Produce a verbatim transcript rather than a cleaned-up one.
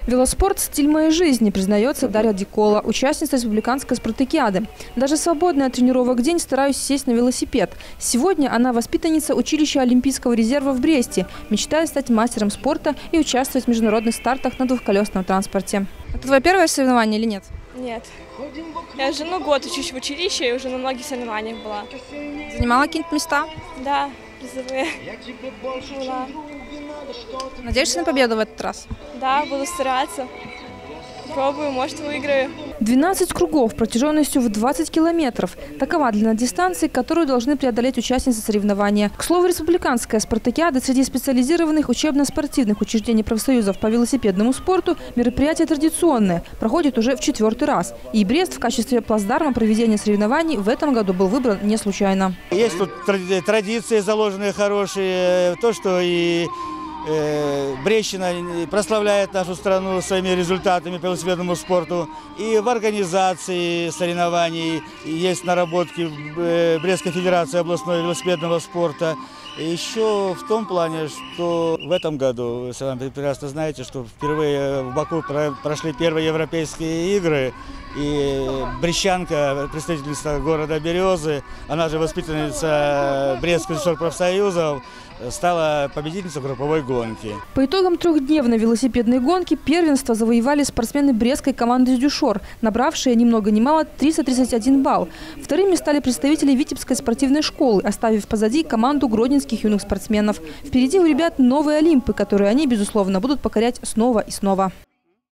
Велоспорт – стиль моей жизни, признается Дарья Дикола, участница республиканской спартакиады. Даже свободный от тренировок день стараюсь сесть на велосипед. Сегодня она воспитанница училища Олимпийского резерва в Бресте, мечтает стать мастером спорта и участвовать в международных стартах на двухколесном транспорте. Это твое первое соревнование или нет? Нет. Я уже ну, год учусь в училище и уже на многих соревнованиях была. Занимала какие-то места? Да, призовые. Была. Надеешься на победу в этот раз? Да, буду стараться. Пробую, может, выиграю. двенадцать кругов протяженностью в двадцать километров. Такова длина дистанции, которую должны преодолеть участницы соревнования. К слову, республиканская спартакиада среди специализированных учебно-спортивных учреждений профсоюзов по велосипедному спорту мероприятие традиционное. Проходит уже в четвертый раз. И Брест в качестве плацдарма проведения соревнований в этом году был выбран не случайно. Есть тут традиции заложенные хорошие, то, что и Брестщина прославляет нашу страну своими результатами по велосипедному спорту. И в организации соревнований есть наработки Брестской федерации областного велосипедного спорта. Еще в том плане, что в этом году, вы сами прекрасно знаете, что впервые в Баку прошли первые европейские игры. И брестчанка, представительница города Березы, она же воспитанница Брестских профсоюзов, стала победительницей групповой гонки. По итогам трехдневной велосипедной гонки первенство завоевали спортсмены брестской команды из Дюшор, набравшие ни много ни мало триста тридцать один балл. Вторыми стали представители Витебской спортивной школы, оставив позади команду гродненских юных спортсменов. Впереди у ребят новые Олимпы, которые они, безусловно, будут покорять снова и снова.